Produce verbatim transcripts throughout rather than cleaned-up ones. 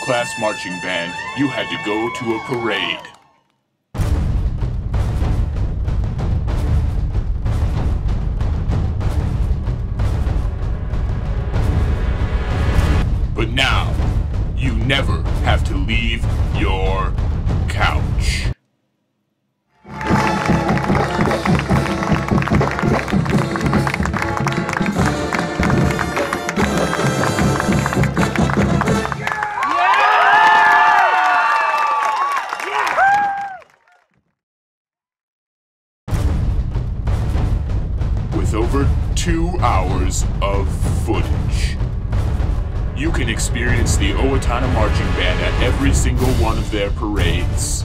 class marching band, you had to go to a parade. But now, you never have to leave your couch. With over two hours of footage, you can experience the O H S Marching Band at every single one of their parades.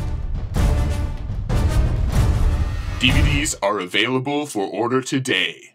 D V Ds are available for order today.